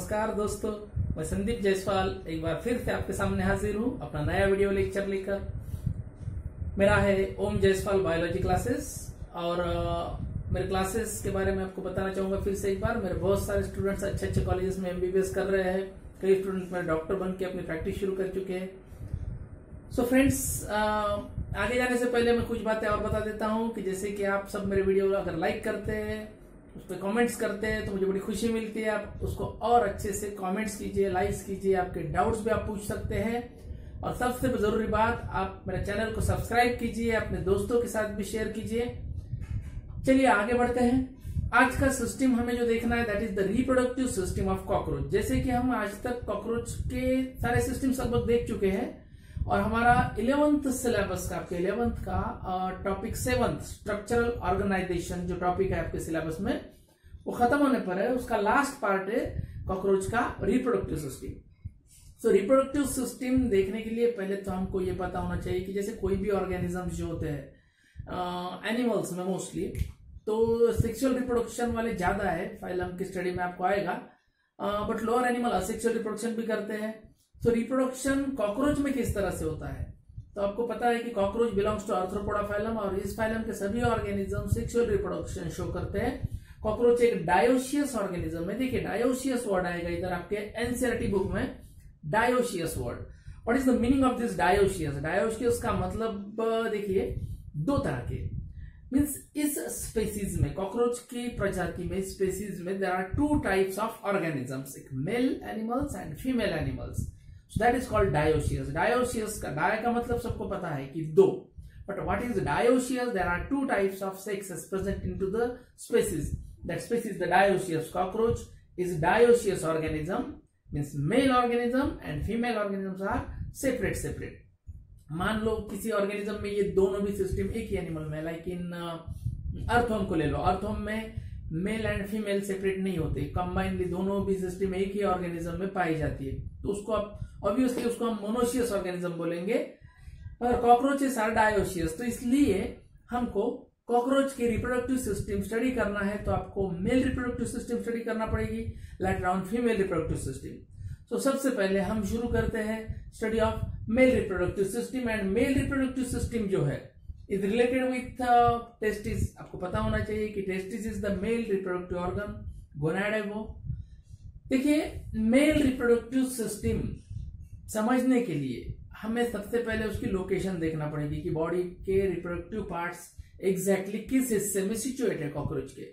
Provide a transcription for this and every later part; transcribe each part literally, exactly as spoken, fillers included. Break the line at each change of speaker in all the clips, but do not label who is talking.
नमस्कार दोस्तों, मैं संदीप जायसवाल एक बार फिर से आपके सामने हाजिर हूँ अपना नया वीडियो लेक्चर लेकर। मेरा है ओम जायसवाल बायोलॉजी क्लासेस और आ, मेरे क्लासेस के बारे में आपको बताना चाहूंगा फिर से एक बार। मेरे बहुत सारे स्टूडेंट्स अच्छे अच्छे कॉलेजेस में एमबीबीएस कर रहे हैं, कई स्टूडेंट्स मेरे डॉक्टर बन के अपनी प्रैक्टिस शुरू कर चुके हैं। सो so फ्रेंड्स, आगे जाने से पहले मैं कुछ बातें और बता देता हूँ कि जैसे कि आप सब मेरे वीडियो अगर लाइक करते हैं, उस पर कमेंट्स करते हैं तो मुझे बड़ी खुशी मिलती है। आप उसको और अच्छे से कमेंट्स कीजिए, लाइक्स कीजिए, आपके डाउट्स भी आप पूछ सकते हैं। और सबसे जरूरी बात, आप मेरे चैनल को सब्सक्राइब कीजिए, अपने दोस्तों के साथ भी शेयर कीजिए। चलिए आगे बढ़ते हैं। आज का सिस्टम हमें जो देखना है that is the reproductive system of cockroach. जैसे कि हम आज तक कॉकरोच के सारे सिस्टम लगभग देख चुके हैं और हमारा इलेवेंथ सिलेबस का आपके इलेवेंथ का टॉपिक सेवंथ स्ट्रक्चरल ऑर्गेनाइजेशन जो टॉपिक है आपके सिलेबस में वो खत्म होने पर है। उसका लास्ट पार्ट है कॉकरोच का reproductive system. So reproductive system देखने के लिए पहले तो हमको ये पता होना चाहिए कि जैसे कोई भी ऑर्गेनिज्म जो होते हैं एनिमल्स में मोस्टली तो सेक्सुअल रिप्रोडक्शन वाले ज्यादा है, फाइलम की स्टडी में आपको आएगा, but lower animal asexual reproduction भी करते हैं। तो रिप्रोडक्शन कॉकरोच में किस तरह से होता है, तो आपको पता है कि cockroach belongs to Arthropoda phylum और इस फाइलम के सभी ऑर्गेनिज्म सेक्सुअल रिप्रोडक्शन शो करते हैं। कॉकरोच एक डायोशियस ऑर्गेनिज्म है। देखिए डायोशियस वर्ड आएगा इधर आपके एनसीईआरटी बुक में, dioecious word. What is the meaning of this dioecious? Dioecious का मतलब देखिए दो तरह के मीन्स इस स्पेसीज में, कॉकरोच की प्रजाति में, स्पेसीज में there are two types of organisms, एक male animals and female animals. So that is called dioecious. Dioecious का डाय का मतलब सबको पता है कि दो, but what is dioecious? There are two types of sexes present into the species. That species, the dioecious cockroach, is dioecious organism, means male organism and female organisms are separate separate. मान लो किसी organism में ये दोनों भी system एक ही animal में, like in earthworm को ले लो, अर्थवर्म में मेल एंड फीमेल सेपरेट नहीं होते, कंबाइनली दोनों भी सिस्टम एक ही ऑर्गेनिज्म में पाई जाती है, तो उसको आप ऑब्वियसली उसको हम मोनोशियस ऑर्गेनिज्म बोलेंगे। और कॉकरोचेस आर डायोशियस, तो इसलिए हमको कॉकरोच के रिप्रोडक्टिव सिस्टम स्टडी करना है तो आपको मेल रिप्रोडक्टिव सिस्टम स्टडी करना पड़ेगी, like around female reproductive system. तो सबसे पहले हम शुरू करते हैं study of male reproductive system. And male reproductive system जो है इज रिलेटेड विथ टेस्टिस। आपको पता होना चाहिए कि testis is the male reproductive organ, gonad है वो। देखिए मेल रिप्रोडक्टिव सिस्टम समझने के लिए हमें सबसे पहले उसकी लोकेशन देखना पड़ेगी कि बॉडी के रिप्रोडक्टिव पार्ट्स एग्जैक्टली किस हिस्से में सिचुएट है कॉकरोच के।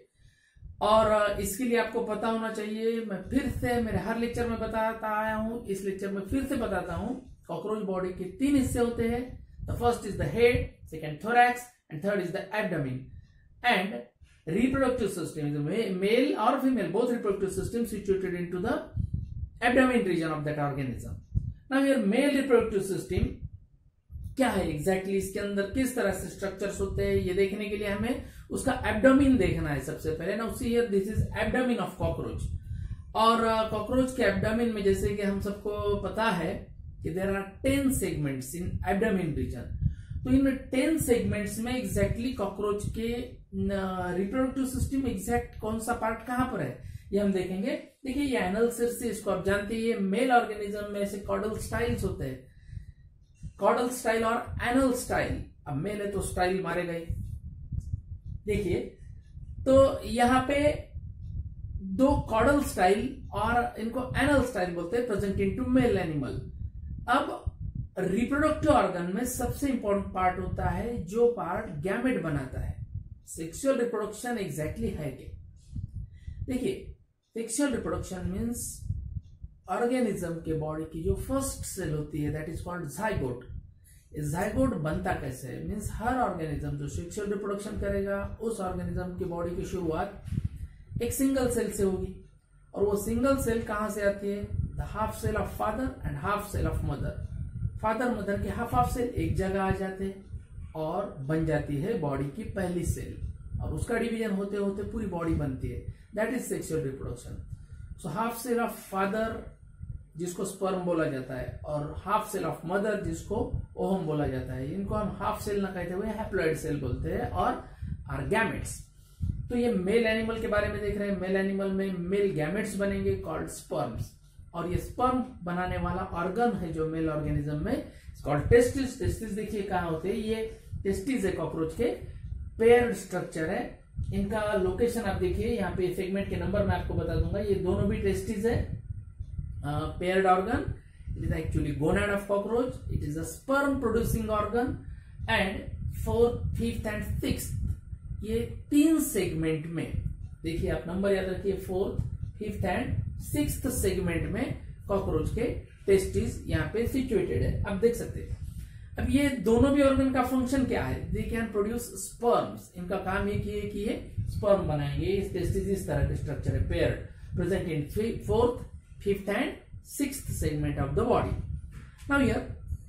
और इसके लिए आपको पता होना चाहिए, मैं फिर से मेरे हर लेक्चर में बताता आया हूं, इस लेक्चर में फिर से बताता हूं, कॉकरोच बॉडी के तीन हिस्से होते हैं। The first is the head, second thorax and third is the abdomen. And reproductive system is a male or female, both reproductive systems situated into the abdomen region of that organism. Now here male reproductive system क्या है exactly exactly, इसके अंदर किस तरह से structures होते हैं ये देखने के लिए हमें उसका एब्डोमेन देखना है सबसे पहले। ना see here this is abdomen of cockroach. और कॉकरोच uh, के एब्डोमेन में जैसे कि हम सबको पता है कि there are ten segments in abdomen region, तो इन टेन सेगमेंट्स में एग्जैक्टली कॉकरोच के रिप्रोडक्टिव सिस्टम एग्जैक्ट कौन सा पार्ट कहां पर है ये हम देखेंगे। देखिए ये एनल सिर्स, इसको आप जानते हैं, ये मेल ऑर्गेनिज्म में ऐसे कॉडल स्टाइल्स होते हैं, कॉडल स्टाइल और एनल स्टाइल। अब मेल है तो स्टाइल मारे गए। देखिए तो यहां पे दो कॉडल स्टाइल और इनको एनल स्टाइल बोलते हैं, प्रेजेंट इनटू मेल एनिमल। अब रिप्रोडक्टिव ऑर्गन में सबसे इंपॉर्टेंट पार्ट होता है जो पार्ट गैमेट बनाता है। सेक्सुअल रिप्रोडक्शन एग्जैक्टली है क्या? देखिए सेक्सुअल रिप्रोडक्शन मींस ऑर्गेनिज्म के बॉडी की जो फर्स्ट सेल होती है that is called zygote. Zygote बनता कैसे है? मींस हर ऑर्गेनिज्म जो सेक्सुअल रिप्रोडक्शन करेगा उस ऑर्गेनिज्म की बॉडी की शुरुआत एक सिंगल सेल से होगी, और वो सिंगल सेल कहां से आती है? The half cell of father and half cell of mother. Father mother के हाफ हाफ सेल एक जगह आ जाते हैं और बन जाती है बॉडी की पहली सेल, और उसका डिवीजन होते होते पूरी बॉडी बनती है, that is sexual reproduction. So half cell of father जिसको स्पर्म बोला जाता है और हाफ सेल ऑफ मदर जिसको ओवम बोला जाता है, इनको हम हाफ सेल ना कहते हुए हैप्लॉइड सेल बोलते हैं और आर गैमेट्स। तो ये मेल एनिमल के बारे में देख रहे हैं। मेल एनिमल में मेल गैमेट्स बनेंगे कॉल्ड स्पर्म्स, और ये स्पर्म बनाने वाला ऑर्गन है जो मेल ऑर्गेनिज्म में कॉल्ड टेस्टिस। टेस्टिस देखिए कहाँ होते हैं, ये टेस्टिस है कॉकरोच के, पेयर्ड स्ट्रक्चर है इनका। लोकेशन आप देखिए यहाँ पे, सेगमेंट के नंबर मैं आपको बता दूंगा। ये दोनों भी टेस्टिस है, paired organ. It is actually gonad of cockroach, it is a sperm producing organ. And fourth, fifth and sixth, ये तीन सेगमेंट में देखिए आप नंबर याद रखिए, fourth, fifth and sixth segment में कॉकरोच के टेस्टिस यहाँ पे सिचुएटेड है, आप देख सकते हैं। अब ये दोनों भी ऑर्गन का फंक्शन क्या है, दे कैन प्रोड्यूस स्पर्म्स। इनका काम ये कि कि ये स्पर्म बनाएंगे। इस टेस्टिस इस तरह के स्ट्रक्चर है, paired, present in fourth, fifth and sixth segment of the body. Now here,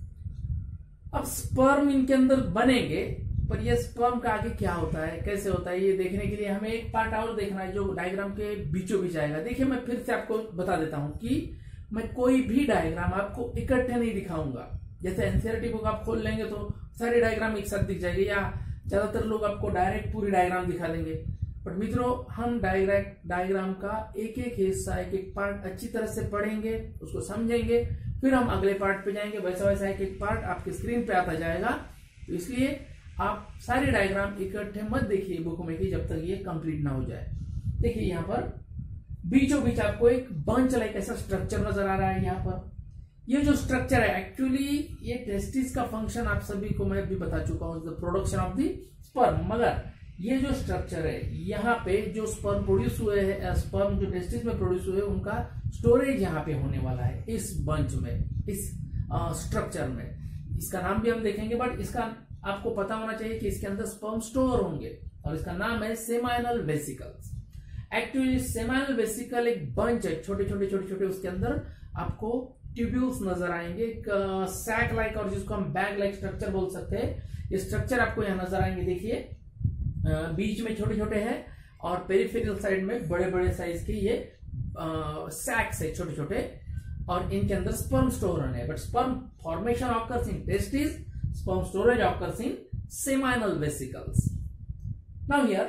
अब स्पर्म इनके अंदर बनेंगे, पर ये स्पर्म का आगे क्या होता है, कैसे होता है, ये देखने के लिए हमें एक पार्ट और देखना है जो डायग्राम के बीचों बीच आएगा। देखिए मैं फिर से आपको बता देता हूं कि मैं कोई भी डायग्राम आपको इकट्ठे नहीं दिखाऊंगा। जैसे एनसीईआरटी बुक आप खोल लेंगे तो सारी डायग्राम एक साथ दिख जाएगी, या ज्यादातर लोग आपको डायरेक्ट पूरी डायग्राम दिखा देंगे। बट मित्रों, हम डायरेक्ट डायग्राम का एक एक हिस्सा, एक एक पार्ट अच्छी तरह से पढ़ेंगे, उसको समझेंगे, फिर हम अगले पार्ट पे जाएंगे। वैसा वैसा एक एक पार्ट आपके स्क्रीन पे आता जाएगा। तो इसलिए आप सारे डायग्राम इकट्ठे मत देखिए बुक में कि जब तक ये कंप्लीट ना हो जाए। देखिए यहाँ पर बीचों बीच आपको एक बंच लाइक ऐसा स्ट्रक्चर नजर आ रहा है। यहाँ पर ये जो स्ट्रक्चर है, एक्चुअली ये टेस्टिस का फंक्शन आप सभी को मैं भी बता चुका हूं, the production of the sperm. मगर ये जो स्ट्रक्चर है, यहाँ पे जो स्पर्म प्रोड्यूस हुए हैं, स्पर्म जो टेस्टिस में प्रोड्यूस हुए, उनका स्टोरेज यहाँ पे होने वाला है इस बंच में, इस स्ट्रक्चर में। इसका नाम भी हम देखेंगे, बट इसका आपको पता होना चाहिए कि इसके अंदर स्पर्म स्टोर होंगे, और इसका नाम है seminal vesicles. Actually seminal vesicle एक बंच है, छोटे छोटे छोटे छोटे, उसके अंदर आपको ट्यूब्यूल्स नजर आएंगे, एक सैक लाइक, और जिसको हम बैग लाइक स्ट्रक्चर बोल सकते हैं। ये स्ट्रक्चर आपको यहाँ नजर आएंगे। देखिए बीच में छोटे छोटे हैं, और पेरिफेरल साइड में बड़े बड़े साइज के ये सैक्स है छोटे छोटे, और इनके अंदर स्पर्म स्टोर होने हैं। But sperm formation occurs in testis, sperm storage occurs in seminal vesicles. Now here,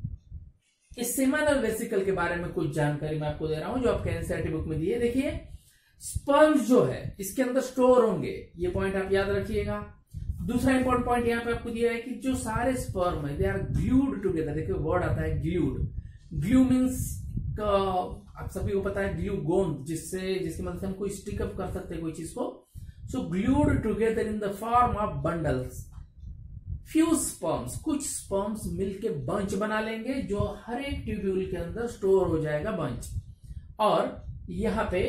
इस seminal vesicle के बारे में कुछ जानकारी मैं आपको दे रहा हूं जो आपके एनसीईआरटी बुक में दी है। देखिए स्पर्म्स जो है इसके अंदर स्टोर होंगे, ये पॉइंट आप याद रखिएगा। दूसरा इंपॉर्टेंट पॉइंट यहाँ पे आपको दिया है कि जो सारे स्पर्म है, दे आर ग्लूड टुगेदर। देखिए वर्ड आता है ग्लूड। ग्लू मीन्स, आप सभी को पता है ग्लू गोंद, जिससे जिसकी मदद से हम कोई स्टिकअप कर सकते हैं कोई चीज को। So glued together in the form of bundles. Few sperms, कुछ sperms मिलके बंच बना लेंगे, जो हर एक ट्यूब्यूल के अंदर स्टोर हो जाएगा बंच। और यहाँ पे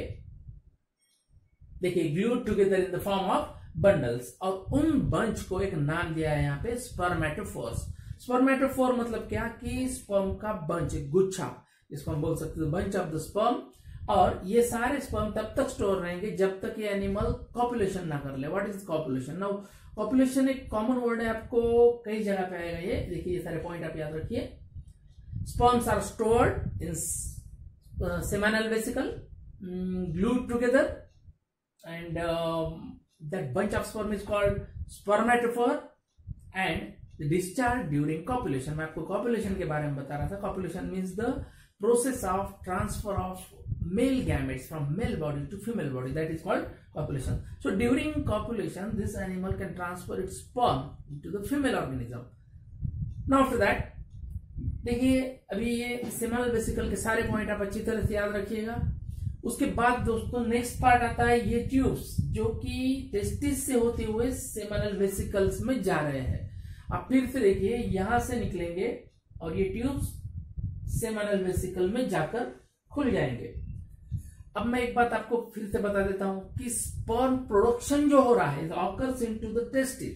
देखिए glued together in the form of bundles, और उन बंच को एक नाम दिया है यहाँ पे स्पर्मेटोफोर्स। स्पर्मेटोफोर मतलब क्या कि स्पर्म का बंच, गुच्छा, जिसको हम बोल सकते हैं बंच ऑफ द स्पर्म। और ये सारे स्पर्म तब तक स्टोर रहेंगे जब तक ये एनिमल कॉपुलेशन ना कर ले। What is copulation? Now copulation एक कॉमन वर्ड है, आपको कई जगह पे आएगा ये। देखिए ये सारे पॉइंट आप याद रखिए। Sperms are stored in seminal vesicle, glued together, and um, that bunch of sperm is called spermatophore, and the discharge during copulation. मैं आपको copulation के बारे में बता रहा था। Copulation means the process of transfer of male gametes from male body to female body, that is called copulation. So during copulation this animal can transfer its sperm into the female organism. Now after that, देखिए अभी ये seminal vesicle के सारे point आप अच्छी तरह से याद रखिएगा। उसके बाद दोस्तों नेक्स्ट पार्ट आता है ये ट्यूब्स, जो कि टेस्टिस से होते हुए सेमिनल वेसिकल्स में जा रहे हैं। आप फिर से देखिए यहां से निकलेंगे और ये ट्यूब्स सेमिनल वेसिकल में जाकर खुल जाएंगे। अब मैं एक बात आपको फिर से बता देता हूं कि स्पर्म प्रोडक्शन जो हो रहा है occurs into the testis,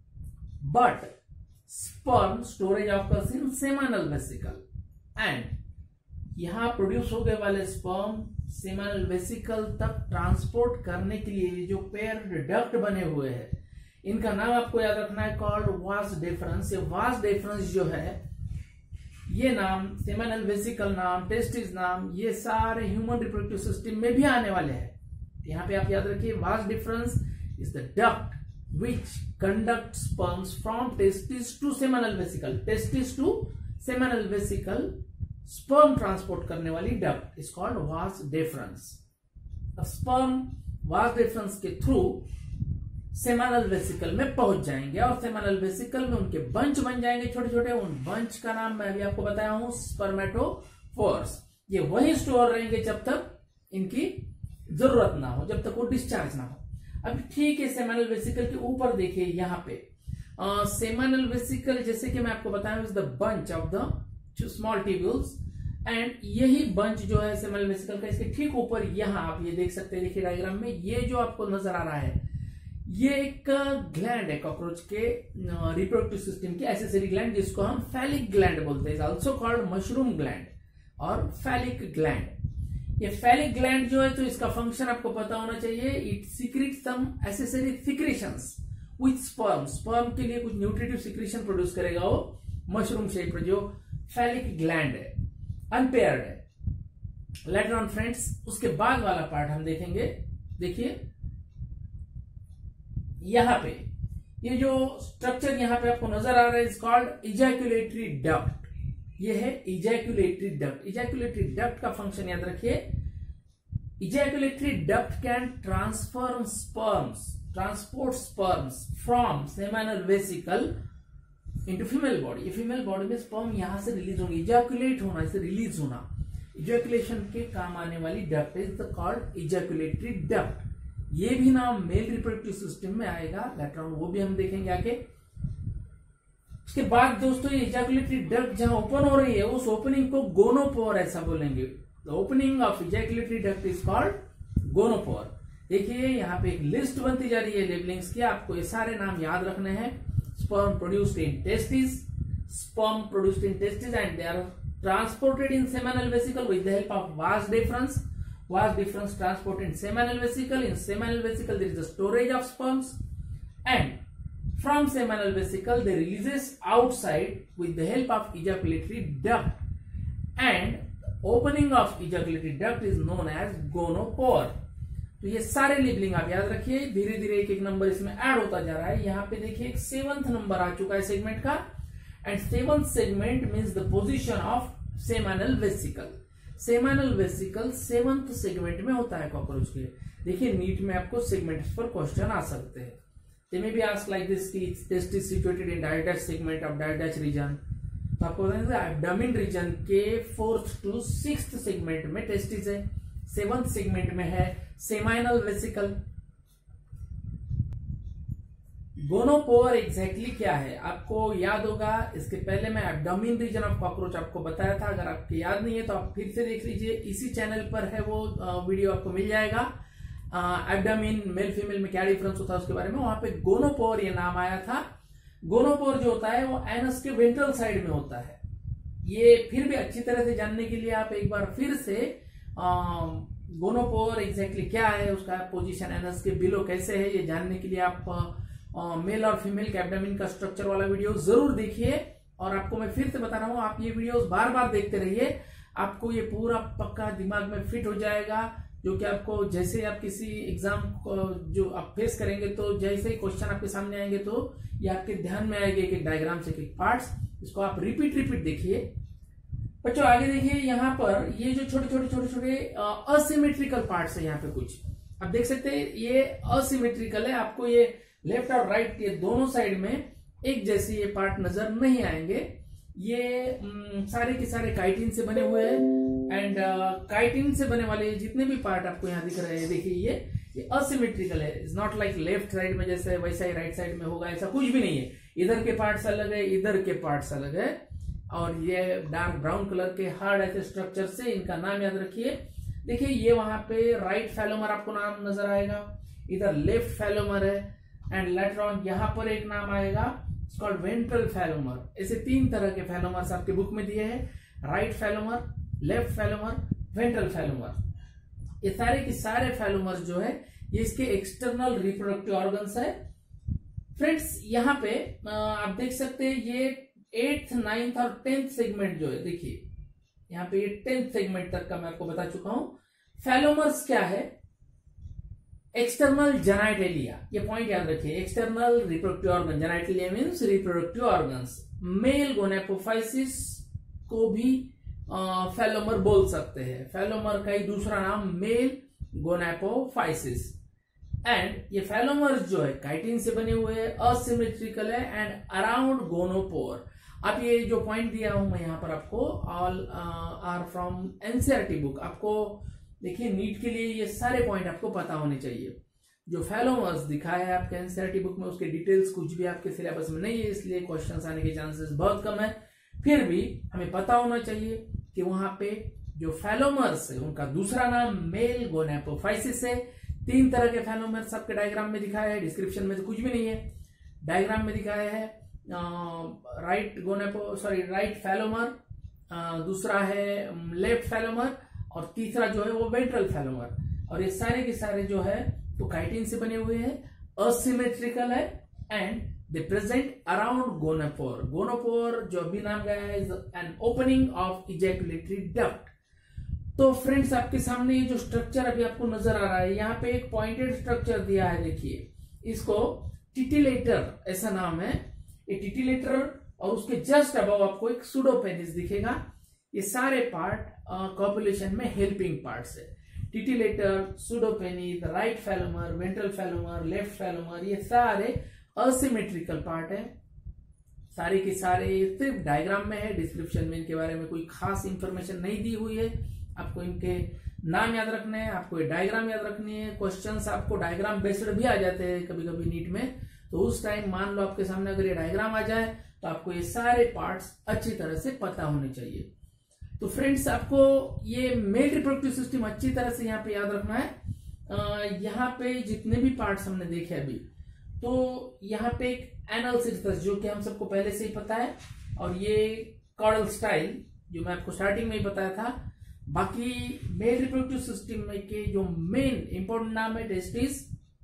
but sperm storage occurs in seminal vesicle, and यहां प्रोड्यूस हो गए वाले स्पर्म सेमिनल वेसिकल तक ट्रांसपोर्ट करने के लिए जो पेयर्ड डक्ट बने हुए हैं, इनका नाम आपको याद रखना है, कॉल्ड वास डिफरेंस। ये वास डिफरेंस जो है, ये नाम सेमिनल वेसिकल नाम, टेस्टिस नाम, ये सारे ह्यूमन रिप्रोडक्टिव सिस्टम में भी आने वाले हैं। यहाँ पे आप याद रखिए, vas deferens is the duct which conduct sperms from testis to seminal vesicle, testis to seminal vesicle sperm transport करने वाली duct is called vas deferens. Sperm vas deferens के थ्रू सेमिनल वेसिकल में पहुंच जाएंगे और सेमिनल वेसिकल में उनके bunch बन जाएंगे छोटे छोटे। उन बंच का नाम मैं अभी आपको बताया हूं स्पर्मेटोफोर्स। ये वही स्टोर रहेंगे जब तक इनकी जरूरत ना हो, जब तक वो डिस्चार्ज ना हो। अब ठीक है, सेमिनल वेसिकल के ऊपर देखिए यहाँ पे सेमिनल वेसिकल जैसे कि मैं आपको बताया is the bunch of the small tubules and यही बंच जो है सेमिनल वेसिकल का, इसके ठीक ऊपर यहाँ आप ये देख सकते हैं, देखिए डायग्राम में ये जो आपको नजर आ रहा है ये एक ग्लैंड है कॉकरोच के रिप्रोडक्टिव सिस्टम की एसेसरी ग्लैंड, जिसको हम फैलिक ग्लैंड बोलते हैं, ऑल्सो कॉल्ड मशरूम ग्लैंड और फैलिक ग्लैंड। ये फैलिक ग्लैंड जो है तो इसका फंक्शन आपको पता होना चाहिए, it secrete some accessory secretions with sperm. Sperm के लिए कुछ न्यूट्रिटिव सिक्रेशन प्रोड्यूस करेगा वो मशरूम शेप जो फैलिक ग्लैंड है, अनपेयर्ड है। लेटर ऑन फ्रेंड्स, उसके बाद वाला पार्ट हम देखेंगे। देखिए यहां पे ये जो स्ट्रक्चर यहां पे आपको नजर आ रहा है इज कॉल्ड इजैक्यूलेटरी डक्ट। ये है इजैक्यूलेटरी डक्ट। इजैक्यूलेटरी डक्ट का फंक्शन याद रखिए, ejaculatory duct can transfer sperms transport sperms from seminal vesicle into female body. ये फीमेल बॉडी में स्पर्म यहां से रिलीज होंगे, इजैक्यूलेट होना, इसे रिलीज होना, इजैक्यूलेशन के काम आने वाली duct is the called ejaculatory duct. ये भी नाम मेल रिप्रोडक्टिव सिस्टम में आएगा, लेटर ऑन वो भी हम देखेंगे आगे। उसके बाद दोस्तों ये इजैक्यूलेटरी डक्ट जहां ओपन हो रही है उस ओपनिंग को गोनोपोर ऐसा बोलेंगे। The opening of ejaculatory duct is called gonopore. देखिए यहाँ पे एक लिस्ट बनती जा रही है लेबलिंग्स की, आपको ये सारे नाम याद रखने हैं। Sperm produced in testis, sperm produced in testis and they are transported in seminal vesicle with the help of vas deferens. Was difference transport in seminal vesicle. In seminal vesicle there is the storage of sperms and from seminal vesicle they releases outside with the help of ejaculatory duct and opening of ejaculatory duct is known as gonopore. तो ये सारे labelling आप याद रखिए, धीरे धीरे एक एक नंबर इसमें ऐड होता जा रहा है। यहाँ पे देखिए एक सेवंथ नंबर आ चुका है सेगमेंट का end seventh segment means the position of seminal vesicle. Seminal vesicle seventh segment में होता है कॉकरोच के। देखिए नीट में आपको सेगमेंट्स पर क्वेश्चन आ सकते हैं। They may be asked like this की टेस्टिस सिचुएटेड इन डायडाच सेगमेंट ऑफ डायडाच रीजन। तो आपको बताएंगे एब्डोमेन रीजन के फोर्थ टू सिक्स्थ सेगमेंट में टेस्टिस है, सेवंथ सेगमेंट में है सेमिनल वेसिकल। गोनोपोर एग्जैक्टली क्या है आपको याद होगा, इसके पहले मैं एब्डोमेन रीजन ऑफ कॉकरोच आपको बताया था। अगर आपको याद नहीं है तो आप फिर से देख लीजिए, इसी चैनल पर है वो वीडियो, आपको मिल जाएगा। एब्डोमेन मेल फीमेल में क्या डिफरेंस होता है उसके बारे में, वहां पे गोनोपोर ये नाम आया था। गोनोपोर जो होता है वो एनस के वेंट्रल साइड में होता है। ये फिर भी अच्छी तरह से जानने के लिए आप एक बार फिर से गोनोपोर एग्जैक्टली क्या है, उसका पोजीशन एनस के बिलो कैसे है, ये जानने के लिए आप मेल और फीमेल के एब्डोमेन का स्ट्रक्चर वाला वीडियो जरूर देखिए। और आपको मैं फिर से बता रहा हूं, आप ये वीडियोस बार बार देखते रहिए, आपको ये पूरा पक्का दिमाग में फिट हो जाएगा। जो कि आपको जैसे आप किसी एग्जाम को जो आप फेस करेंगे तो जैसे ही क्वेश्चन आपके सामने आएंगे तो ये आपके ध्यान में आएंगे एक एक डायग्राम से, एक एक पार्ट्स, इसको आप रिपीट रिपीट देखिए। बच्चों आगे देखिए, यहाँ पर ये जो छोटे छोटे छोटे छोटे असिमेट्रिकल पार्ट्स है, यहाँ पे कुछ आप देख सकते हैं, ये असिमेट्रिकल है। आपको ये लेफ्ट और राइट ये दोनों साइड में एक जैसे ये पार्ट नजर नहीं आएंगे। ये न, सारे के सारे काइटिन से बने हुए हैं एंड काइटिन से बने वाले जितने भी पार्ट आपको यहाँ दिख रहे हैं, देखिए ये ये असिमेट्रिकल है। It's not like left side में जैसे वैसा ही राइट साइड में होगा, ऐसा कुछ भी नहीं है। इधर के पार्ट्स अलग है, इधर के पार्ट्स अलग है। और ये डार्क ब्राउन कलर के हार्ड ऐसे स्ट्रक्चर से, इनका नाम याद रखिए। देखिए ये वहां पे राइट फैलोमर आपको नाम नजर आएगा, इधर लेफ्ट फैलोमर है एंड लेटर ऑन यहाँ पर एक नाम आएगा कॉल्ड वेंट्रल फैलोमर। ऐसे तीन तरह के फैलोमर्स आपके बुक में दिए हैं, right phallomere, left phallomere, ventral phallomere. ये सारे के सारे फैलोमर्स जो है ये इसके एक्सटर्नल रिप्रोडक्टिव ऑर्गन्स है। फ्रेंड्स यहाँ पे आप देख सकते हैं ये एट्थ नाइन्थ और टेंथ सेगमेंट जो है, देखिए यहाँ पे ये टेंथ सेगमेंट तक का मैं आपको बता चुका हूं। फैलोमर्स क्या है, एक्सटर्नल जेनाइटेलिया, ये पॉइंट याद रखिए। External reproductive organ, genitalia means reproductive organs. Male gonapophysis को भी फेलोमर बोल सकते हैं। फेलोमर का ही दूसरा नाम मेल गोनापोफाइसिस। एंड ये फेलोमर्स जो है काइटिन से बने हुए हैं, असिमेट्रिकल है एंड अराउंड गोनोपोर। अब ये जो पॉइंट दिया हूं मैं यहाँ पर आपको, all are from NCERT book. आपको देखिए नीट के लिए ये सारे पॉइंट आपको पता होने चाहिए। जो फेलोमर्स दिखाया है आपके एनसीईआरटी बुक में, उसके डिटेल्स कुछ भी आपके सिलेबस में नहीं है, इसलिए क्वेश्चंस आने के चांसेस बहुत कम है। फिर भी हमें पता होना चाहिए कि वहां पे जो फेलोमर्स है उनका दूसरा नाम मेल गोनापोफाइसिस है। तीन तरह के फेलोमर्स आपके डायग्राम में दिखाया है, डिस्क्रिप्शन में तो कुछ भी नहीं है, डायग्राम में दिखाया है। राइट गोनापो सॉरी राइट फेलोमर, दूसरा है लेफ्ट फेलोमर, और तीसरा जो है वो वेंट्रल फेलोमर। और ये सारे के सारे जो है तो काइटिन से बने हुए हैं, असिमेट्रिकल है and they present around gonopore. Gonopore जो अभी नाम गया है is an opening of ejaculatory duct. तो फ्रेंड्स आपके सामने ये जो स्ट्रक्चर अभी आपको नजर आ रहा है, यहाँ पे एक पॉइंटेड स्ट्रक्चर दिया है, देखिए इसको टिटिलेटर ऐसा नाम है। ये टिटिलेटर और उसके जस्ट अबव आपको एक सूडोपेनिस दिखेगा। ये सारे पार्ट कॉपुलेशन में हेल्पिंग पार्ट्स है। Titillator, pseudopenis, right phallomere, ventral phallomere, left phallomere, ये सारे असिमेट्रिकल पार्ट है। सारे के सारे सिर्फ डायग्राम में है, डिस्क्रिप्शन में इनके बारे में कोई खास इंफॉर्मेशन नहीं दी हुई है। आपको इनके नाम याद रखने हैं, आपको ये डायग्राम याद रखनी है। क्वेश्चंस आपको डायग्राम बेस्ड भी आ जाते हैं कभी कभी नीट में, तो उस टाइम मान लो आपके सामने अगर ये डायग्राम आ जाए तो आपको ये सारे पार्ट्स अच्छी तरह से पता होने चाहिए। तो फ्रेंड्स आपको ये मेल रिप्रोडक्टिव सिस्टम अच्छी तरह से यहाँ पे याद रखना है। यहाँ पे जितने भी पार्ट्स हमने देखे अभी, तो यहाँ पे एक एनल सिस्टस जो कि हम सबको पहले से ही पता है, और ये कॉर्डल स्टाइल जो मैं आपको स्टार्टिंग में ही बताया था। बाकी मेल रिप्रोडक्टिव सिस्टम में के जो मेन इंपॉर्टेंट नाम है testis,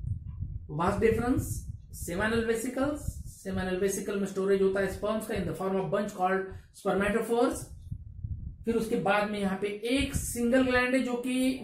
vas deferens, seminal vesicles. Seminal vesicle में स्टोरेज होता है स्पर्म्स का in the form of bunch called spermatophores. फिर उसके बाद में यहाँ पे एक सिंगल ग्लैंड है जो कि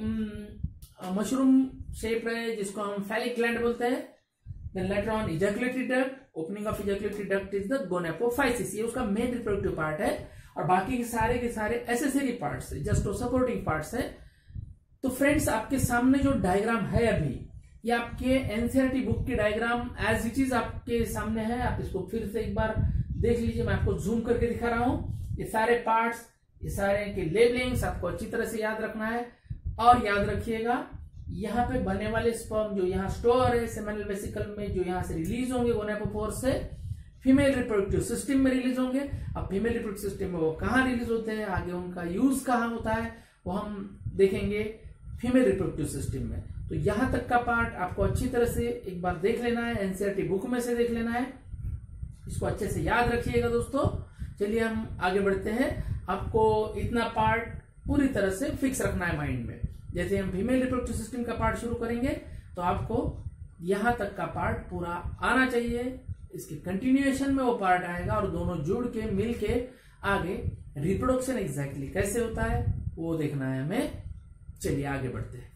मशरूम शेप है, जिसको हम फैलिक ग्लैंड बोलते हैं। Then later on ejaculatory duct, opening of ejaculatory duct is the gonapophysis, ये उसका मेन रिप्रोडक्टिव पार्ट है। और बाकी के सारे के सारे एसेसरी पार्ट्स है, जस्ट सपोर्टिंग पार्ट्स है। तो फ्रेंड्स आपके सामने जो डायग्राम है अभी, ये आपके एनसीईआरटी बुक की डायग्राम एज इट इज आपके सामने है। आप इसको फिर से एक बार देख लीजिए, मैं आपको जूम करके दिखा रहा हूं। ये सारे पार्ट्स, ये सारे के लेबलिंग्स आपको अच्छी तरह से याद रखना है। और याद रखिएगा यहाँ पे बनने वाले स्पर्म जो यहाँ स्टोर है सेमिनल वेसिकल में, जो यहाँ से रिलीज होंगे गोनापोफोर से, फीमेल रिप्रोडक्टिव सिस्टम में रिलीज होंगे। अब फीमेल रिप्रोडक्टिव सिस्टम में वो कहाँ रिलीज होते हैं, आगे उनका यूज कहाँ होता है, वो हम देखेंगे फीमेल रिप्रोडक्टिव सिस्टम में। तो यहां तक का पार्ट आपको अच्छी तरह से एक बार देख लेना है, एनसीईआरटी बुक में से देख लेना है, इसको अच्छे से याद रखिएगा दोस्तों। चलिए हम आगे बढ़ते हैं। आपको इतना पार्ट पूरी तरह से फिक्स रखना है माइंड में। जैसे हम फीमेल रिप्रोडक्टिव सिस्टम का पार्ट शुरू करेंगे तो आपको यहां तक का पार्ट पूरा आना चाहिए। इसके कंटिन्यूएशन में वो पार्ट आएगा और दोनों जुड़ के मिल के आगे रिप्रोडक्शन एग्जैक्टली कैसे होता है वो देखना है हमें। चलिए आगे बढ़ते हैं।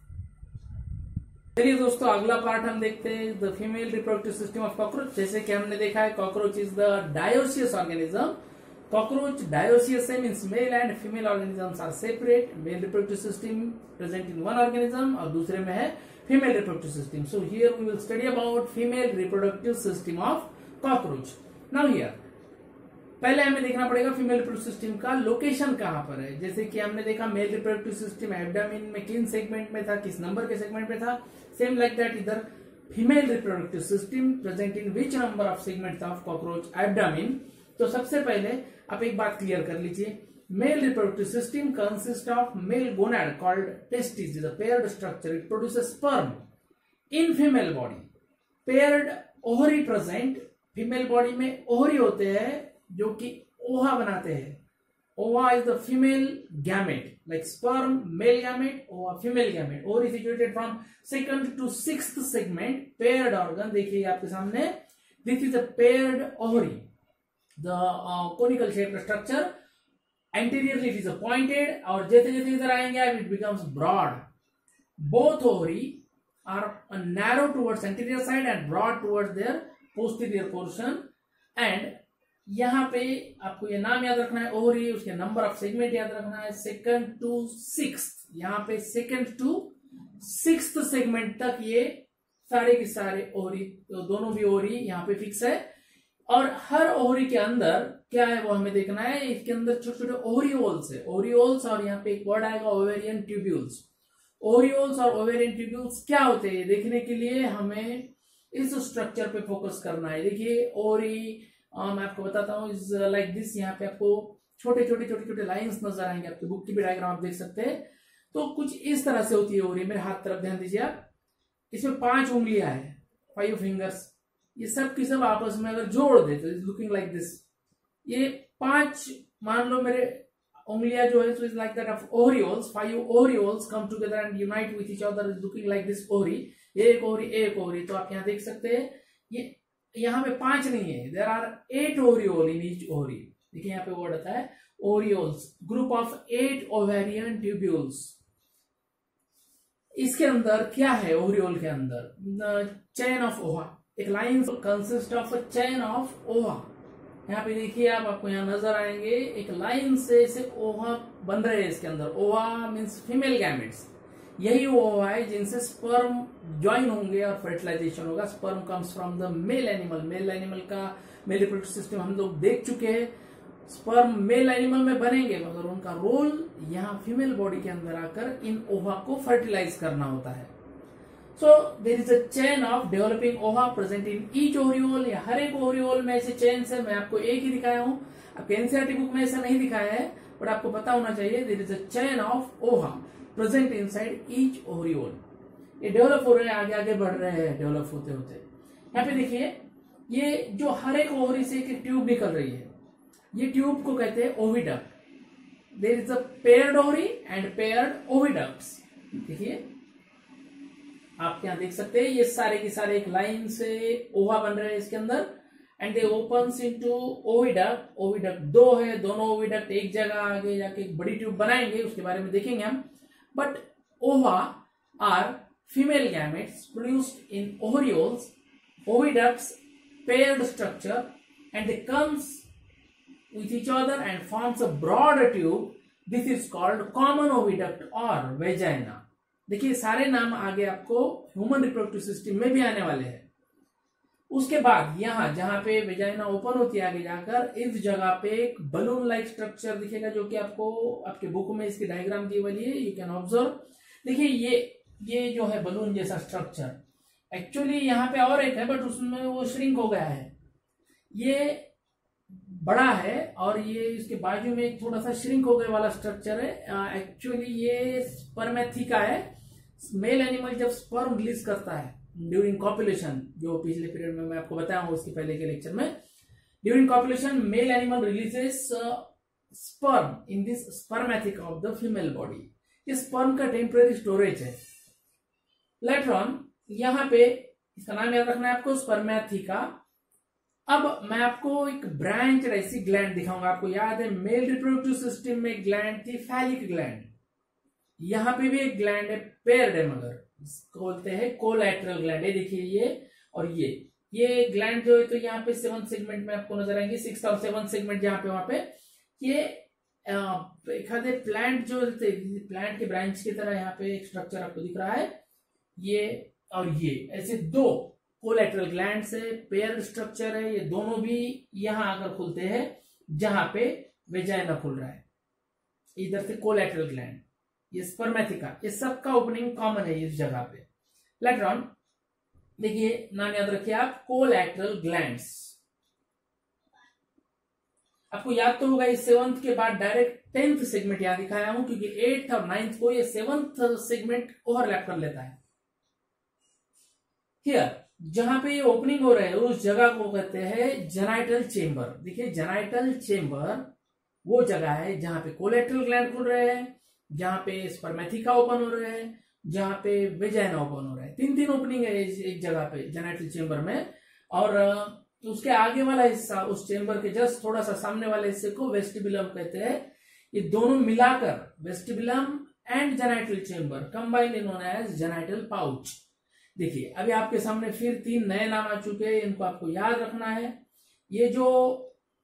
चलिए दोस्तों अगला पार्ट हम देखते हैं, the female reproductive system of cockroach. जैसे कि हमने देखा है cockroach is the dioecious organism. Cockroach dioecious है, means male and female organisms are separate. Male reproductive system present in one organism और दूसरे में है female reproductive system. So here we will study about female reproductive system of cockroach. Now here पहले हमें देखना पड़ेगा female reproductive system का location कहां पर है। जैसे कि हमने देखा मेल रिप्रोडक्टिव सिस्टम एब्डोमेन में किन सेगमेंट में था, किस नंबर के सेगमेंट में था। सेम लाइक दैट इधर female reproductive system present in which number of segments of cockroach abdomen. तो सबसे पहले आप एक बात क्लियर कर लीजिए, male reproductive system consist of male gonad called testis, is a paired structure, it produces sperm in female body. Paired ovary present, female body में ovary होते हैं जो कि ओहा बनाते हैं। Ova is the female gamete, like sperm male gamete or female gamete, or is situated from second to sixth segment, paired organ। देखिए आपके सामने, this is a paired ovary, the uh, conical shaped structure, anteriorly it is a pointed, और जैसे जैसे इधर आएंगे it becomes broad। both ovary are narrow towards anterior side and broad towards their posterior portion, and यहाँ पे आपको ये नाम याद रखना है ओवरी, उसके नंबर ऑफ सेगमेंट याद रखना है, सेकंड टू सिक्स्थ, यहाँ पे सेकंड टू सिक्स्थ सेगमेंट तक ये सारे के सारे ओवरी, तो दोनों भी ओवरी यहाँ पे फिक्स है। और हर ओवरी के अंदर क्या है वो हमें देखना है, इसके अंदर छोटे छोटे ओवरियोल्स है, ओवरियोल्स, और यहाँ पे एक वर्ड आएगा ओवेरियन ट्यूब्यूल्स। ओवरियोल्स और ओवेरियन ट्यूब्यूल्स क्या होते हैं देखने के लिए हमें इस स्ट्रक्चर पे फोकस करना है। देखिए ओवरी, मैं आपको बताता हूँ, इज लाइक दिस। यहाँ पे आपको छोटे छोटे छोटे छोटे लाइंस नजर आएंगे, आपके बुक की भी डायग्राम आप देख सकते हैं। तो कुछ इस तरह से होती है ओवरी। मेरे हाथ तरफ ध्यान दीजिए आप, इसमें पांच उंगलियां हैं, फाइव फिंगर्स। ये सब की सब आपस में अगर जोड़ दे तो लुकिंग लाइक दिस। ये पांच मान लो मेरे उंगलियां जो है, so is like that of ovarioles, five ovarioles come together and unite with each other, is looking like this ovary. एक ओवरी एक ओवरी, तो आप यहाँ देख सकते हैं ये यहाँ पे पांच नहीं है, there are eight ovariole in each ovary. देखिए यहाँ पे वर्ड आता है ovarioles, group of eight ovarian tubules. इसके अंदर क्या है, ओवरियोल के अंदर चेन ऑफ ओवा, एक line consist of a chain of ova. यहाँ पे देखिए आप, आपको यहाँ नजर आएंगे एक लाइन से इसे ओवा बन रहे हैं इसके अंदर। ओवा मीन्स फीमेल गैमेट्स, यही वो ओवा है जिनसे स्पर्म ज्वाइन होंगे और फर्टिलाइजेशन होगा। Sperm comes from the male animal, male animal का मेल रिप्रोडक्टिव सिस्टम हम लोग देख चुके हैं। स्पर्म मेल एनिमल में बनेंगे, मगर उनका रोल यहाँ फीमेल बॉडी के अंदर आकर इन ओवा को फर्टिलाइज करना होता है। So there is a chain of developing ova present in each ovariole. या हर एक ओवरियोल में ऐसे चेन है, मैं आपको एक ही दिखाया हूँ, आपके एनसीईआरटी बुक में ऐसा नहीं दिखाया है, बट आपको पता होना चाहिए there is a chain of ova present inside each ovariole. ये डेवलप हो रहे हैं, आगे आगे बढ़ रहे हैं डेवलप होते होते। यहाँ पे देखिए ये जो हर एक ओवरी से एक ट्यूब निकल रही है, ये ट्यूब को कहते हैं oviduct. There is a paired ovary and paired oviducts. देखिए आप यहाँ देख सकते हैं ये सारे के सारे एक लाइन से ओवा बन रहे हैं इसके अंदर, and they opens into oviduct. Oviduct दो है, दोनों ओविडक्ट एक जगह आगे जाके एक बड़ी ट्यूब बनाएंगे, उसके बारे में देखेंगे हम। But ova are female gametes produced in ovarioles, oviducts, paired structure, and they comes with each other and forms a broad tube. This is called common oviduct or vagina. देखिए सारे नाम आगे आपको ह्यूमन रिप्रोडक्टिव सिस्टम में भी आने वाले हैं। उसके बाद यहाँ जहां पे वेजाइना ओपन होती है आगे जाकर, इस जगह पे एक बलून लाइक स्ट्रक्चर दिखेगा, जो कि आपको आपके बुक में इसकी डायग्राम दी हुई है, यू कैन ऑब्जर्व। देखिए ये ये जो है बलून जैसा स्ट्रक्चर, एक्चुअली यहाँ पे और एक है बट उसमें वो श्रिंक हो गया है, ये बड़ा है, और ये इसके बाजू में एक थोड़ा सा श्रिंक हो गए वाला स्ट्रक्चर है। एक्चुअली ये स्पर्मेथिका है। मेल एनिमल जब स्पर्म रिलीज करता है ड्यूरिंग कॉपुलेशन, जो पिछले पीरियड में मैं आपको बताया हूँ उसके पहले के लेक्चर में, during copulation male animal releases sperm in this spermatheca of the female body. ये स्पर्म का टेम्परेरी स्टोरेज है। लेटर ऑन यहाँ पे इसका नाम याद रखना है आपको, स्पर्मेथिका। अब मैं आपको एक ब्रांच ऐसी ग्लैंड दिखाऊंगा। आपको याद है मेल रिप्रोडक्टिव सिस्टम में ग्लैंड थी फैलिक ग्लैंड, यहाँ पे भी एक ग्लैंड है, पेयर्ड है, मगर इसको बोलते हैं कोलैटरल ग्लैंड। ये देखिए ये और ये ये ग्लैंड जो है, तो यहाँ पे सेवन सेगमेंट में आपको नजर आएंगे, सिक्स और सेवन सेगमेंट जहाँ पे, वहां पे ये एक आधे प्लांट जो प्लांट के ब्रांच की तरह यहाँ पे एक स्ट्रक्चर आपको दिख रहा है, ये और ये ऐसे दो कोलैटरल ग्लैंड से पेयर्ड स्ट्रक्चर है। ये दोनों भी यहाँ आकर खुलते हैं जहां पे वेजाइना खुल रहा है, इधर से कोलैटरल ग्लैंड, ये स्पर्मेथिका, ये सबका ओपनिंग कॉमन है इस जगह पे। लेटर ऑन देखिए नाम याद रखिए आप, कोलैटरल ग्लैंड्स। आपको याद तो होगा इस सेवंथ के बाद डायरेक्ट टेंथ सेगमेंट यहां दिखाया हूं, क्योंकि एट्थ और नाइन्थ को ये सेवंथ सेगमेंट ओवरलैप कर लेता है। हियर जहां पे ये ओपनिंग हो रहा है उस जगह को कहते हैं जेनाइटल चेंबर। देखिए जेनाइटल चेंबर वो जगह है जहां पे कोलैटरल ग्लैंड खुल रहे हैं, जहां पे स्पर्मेथिका ओपन हो रहे हैं, जहां पे वेजाइना ओपन हो रहा है। तीन तीन ओपनिंग है एक जगह पे जेनाइटल चेंबर में। और उसके आगे वाला हिस्सा, उस चेंबर के जस्ट थोड़ा सा सामने वाले हिस्से को वेस्टिबुलम कहते हैं। ये दोनों मिलाकर vestibulum and genital chamber combined known as genital pouch. देखिए अभी आपके सामने फिर तीन नए नाम आ चुके हैं, इनको आपको याद रखना है। ये जो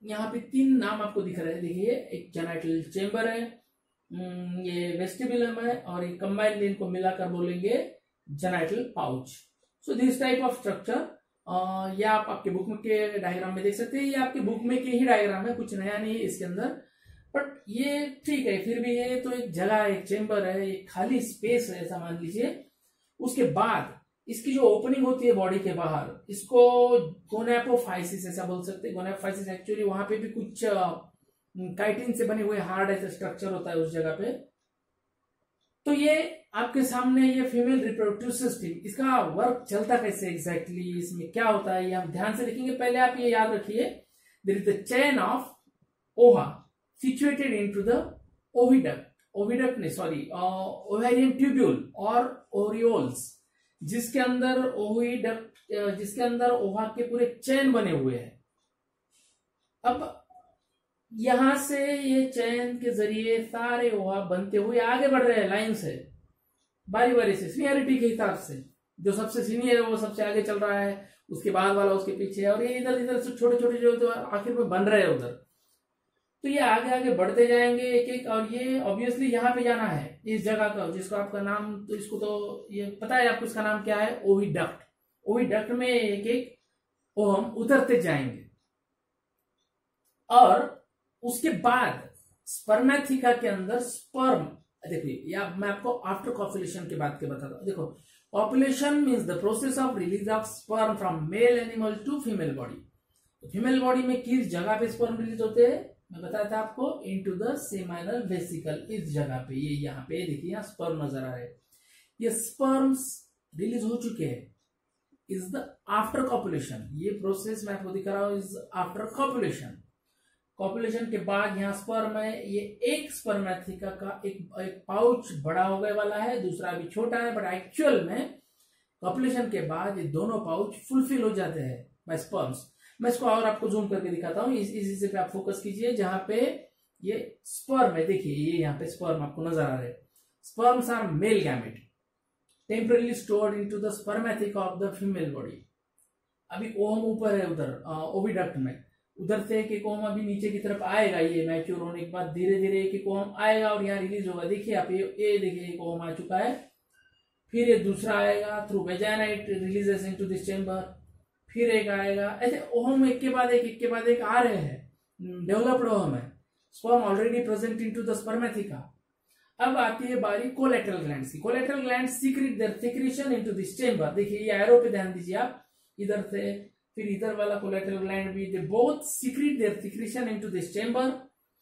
यहाँ पे तीन नाम आपको दिख रहे हैं, देखिए एक जेनाइटल चेम्बर है, ये वेस्टिबुलम है, और ये कंबाइंड इनको मिलाकर बोलेंगे genital pouch. So this type of structure, ये आप आपके बुक में के डायग्राम में देख सकते हैं। ये आपके बुक में के ही डायग्राम है, कुछ नया नहीं है इसके अंदर, बट ये ठीक है। फिर भी ये तो एक जगह, एक चेम्बर है, एक खाली स्पेस है ऐसा मान लीजिए। उसके बाद इसकी जो ओपनिंग होती है बॉडी के बाहर, इसको गोनेपोफाइसिस ऐसा बोल सकते हैं। गोनेपोफाइसिस एक्चुअली वहां पे भी कुछ काइटिन से बने हुए हार्ड ऐसा स्ट्रक्चर होता है उस जगह पे। तो ये आपके सामने ये फीमेल रिप्रोडक्टिव सिस्टम, इसका वर्क चलता कैसे एग्जैक्टली exactly, इसमें क्या होता है ये हम ध्यान से देखेंगे। पहले आप ये याद रखिए, there is the chain of ova situated into the oviduct, oviduct नहीं सॉरी ओवेरियन ट्यूब्यूल और ओरियोल्स, जिसके अंदर ओविडक्ट, जिसके अंदर ओहा के पूरे चेन बने हुए हैं। अब यहां से ये चैन के जरिए सारे ओहा बनते हुए आगे बढ़ रहे हैं लाइन से, बारी बारी से, सीनियरिटी के हिसाब से। जो सबसे सीनियर है वो सबसे आगे चल रहा है, उसके बाद वाला उसके पीछे, और ये इधर इधर से छोटे छोटे जो तो आखिर में बन रहे हैं उधर। तो ये आगे आगे बढ़ते जाएंगे एक एक, और ये ऑब्वियसली यहाँ पे जाना है इस जगह का, जिसको आपका नाम तो इसको तो ये पता है आपको, इसका नाम क्या है, ओविडक्ट। ओविडक्ट में एक एक ओहम उतरते जाएंगे, और उसके बाद स्पर्मेथिका के अंदर स्पर्म, देखिए या मैं आपको आफ्टर कॉपुलेशन के बाद के बताता हूं। देखो, copulation means the process of release of sperm from male animal to female body. तो फीमेल बॉडी में किस जगह पे स्पर्म रिलीज होते हैं, मैं बताया था आपको, इनटू द सेमिनल वेसिकल, इस जगह पे, ये यहाँ पे देखिए, यहाँ स्पर्म नजर आ रहे हैं। ये स्पर्म्स रिलीज हो चुके हैं, इज द आफ्टर कॉपुलेशन। ये प्रोसेस मैं आपको दिखा रहा हूं, इज आफ्टर कॉपुलेशन। कॉपुलेशन के बाद यहाँ स्पर्म है, ये एक स्पर्मेथिका का एक, एक पाउच बड़ा हो गए वाला है, दूसरा अभी छोटा है, बट एक्चुअल में कॉपुलेशन के बाद ये दोनों पाउच फुलफिल हो जाते हैं बाय स्पर्म्स। मैं इसको और आपको जूम करके दिखाता हूँ, इस इस हिस्से पे आप फोकस कीजिए जहां पे ये स्पर्म है। देखिए ये यहाँ पे स्पर्म आपको नजर आ रहे हैं। Sperms are male gamete temporarily stored into the spermatheca of the female body. अभी ओम ऊपर है उधर ओविडक्ट में, उधर से एक एक ओम अभी नीचे की तरफ आएगा, ये मैच्योर होने के बाद धीरे धीरे एक एक ओम आएगा और यहाँ रिलीज होगा। देखिए आप ये ये देखिए एक ओम आ चुका है, फिर ये दूसरा आएगा through vagina, it releases into this chamber, फिर एक आएगा, ऐसे ओहम एक के बाद एक एक के बाद एक आ रहे हैं, डेवलप्ड ओहम है। Sperm already present into the spermatheca. अब आती है बारी कोलेटरल ग्लैंड्स की। Collateral glands secrete their secretion into this chamber. देखिए ये एरो पे ध्यान दीजिए आप, इधर से फिर इधर वाला कोलेटरल ग्लैंड भी, they both secrete their secretion into this chamber.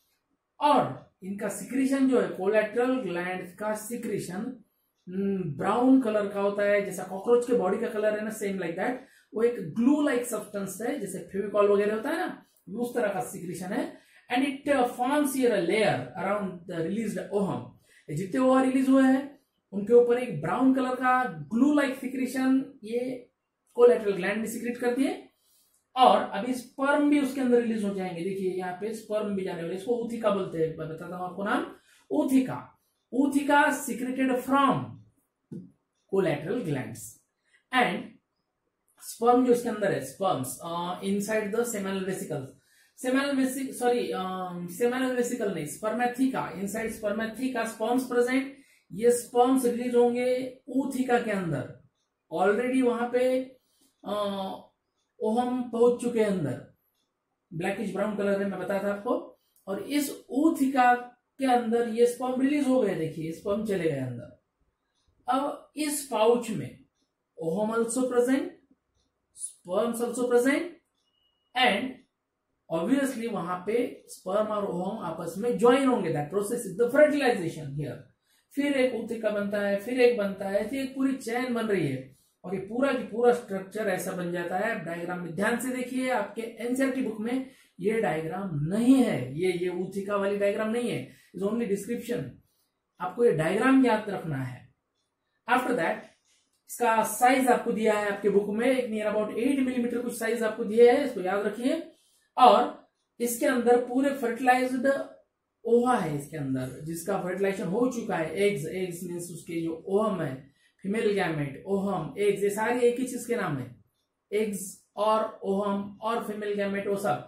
और इनका सिक्रेशन जो है, कोलेटरल ग्लैंड का सिक्रेशन ब्राउन कलर का होता है, जैसा कॉकरोच के बॉडी का कलर है ना, सेम लाइक दैट। वो एक ग्लू लाइक सब्सटेंस है, जैसे फेविकॉल वगैरह होता है ना, उस तरह का सिक्रेशन है। And it forms here a layer around the released ovum. जितने ओहम रिलीज हुए हैं उनके ऊपर एक ब्राउन कलर का ग्लू लाइक सिक्रेशन ये कोलेटरल ग्लैंड में सिक्रेट करती है। और अभी स्पर्म भी उसके अंदर रिलीज हो जाएंगे। देखिए यहाँ पे स्पर्म भी जाने वाले, इसको ऊथिका बोलते हैं, मैं बताता हूं आपको नाम, ootheca. Ootheca secreted from collateral glands and sperm जो इसके अंदर है, sperms inside the seminal vesicle, seminal vesicle sorry seminal vesicle नहीं, spermatheca, inside spermatheca sperms present. ये स्पर्म्स रिलीज होंगे ऊथिका के अंदर। ऑलरेडी वहां पे ओहम पहुंच चुके हैं अंदर, ब्लैकिश ब्राउन कलर है, मैं बताया था आपको। और इस ऊथिका के अंदर ये स्पर्म रिलीज हो गए, देखिए स्पर्म चले गए अंदर। अब इस पाउच में ovum also present, sperms also present, and obviously वहां पे स्पर्म और ओहम आपस में ज्वाइन होंगे। That process is the fertilization here. फिर एक ऊथिका बनता है, फिर एक बनता है, फिर एक पूरी चैन बन रही है, और ये पूरा की पूरा स्ट्रक्चर ऐसा बन जाता है। डायग्राम में ध्यान से देखिए, आपके एनसीईआरटी बुक में ये डायग्राम नहीं है, ये ये ऊथिका वाली डायग्राम नहीं है, इज ओनली डिस्क्रिप्शन। आपको ये डायग्राम याद रखना है। आफ्टर दैट इसका साइज आपको दिया है आपके बुक में, एक नियर अबाउट एट मिलीमीटर कुछ साइज आपको दिया है, इसको याद रखिए। और इसके अंदर पूरे फर्टिलाइज्ड ओहा है इसके अंदर, जिसका फर्टिलाइजेशन हो चुका है। एग्स, एग्स मीन्स उसके जो ओहम है, फीमेल गैमेट, ओहम, एग्स, ये सारी एक ही चीज के नाम है। एग्स और ओहम और फीमेल गैमेट वो सब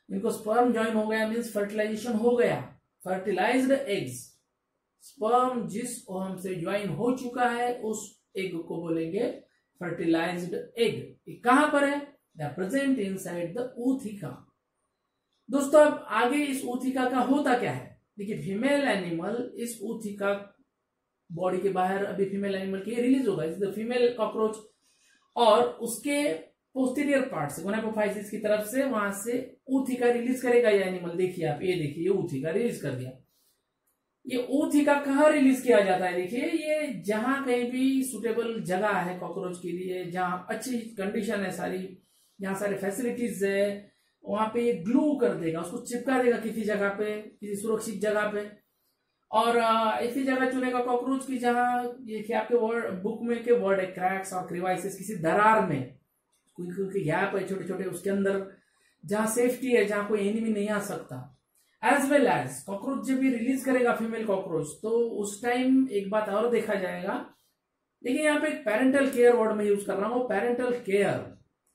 इनको स्पर्म ज्वाइन हो गया मीन्स फर्टिलाइजेशन हो गया। फर्टिलाइज्ड एग्स, स्पर्म जिस ओवम से ज्वाइन हो चुका है उस एग को बोलेंगे फर्टिलाइज्ड एग। ये कहां पर है? They are present inside the ootheca. दोस्तों अब आगे इस ऊथिका का होता क्या है, देखिए फीमेल एनिमल इस ऊथिका बॉडी के बाहर अभी फीमेल एनिमल की रिलीज होगा, इस द फीमेल कॉकरोच, और उसके पोस्टीरियर पार्ट से गोनापोफाइसिस की तरफ से वहां से ऊथिका रिलीज करेगा ये एनिमल। देखिए आप, ये देखिए ऊथिका रिलीज कर दिया। ये ऊथिका कहाँ रिलीज किया जाता है? देखिए ये जहां कहीं भी सुटेबल जगह है कॉकरोच के लिए, जहां अच्छी कंडीशन है सारी, जहां सारे फैसिलिटीज है, वहां पे ग्लू कर देगा, उसको चिपका देगा किसी जगह पे, किसी सुरक्षित जगह पे। और ऐसी जगह चुनेगा कॉकरोच की जहां ये आपके वर्ड बुक में के वर्ड है क्रैक्स और क्रिवाइसिस, किसी दरार में कोई कोई गैप है छोटे छोटे, उसके अंदर जहां सेफ्टी है, जहां कोई एनिमी नहीं आ सकता। एज वेल एज कॉकरोच जब ये रिलीज करेगा फीमेल कॉकरोच, तो उस टाइम एक बात और देखा जाएगा। देखिए यहाँ पे पेरेंटल केयर वर्ड में यूज कर रहा हूं, पेरेंटल केयर।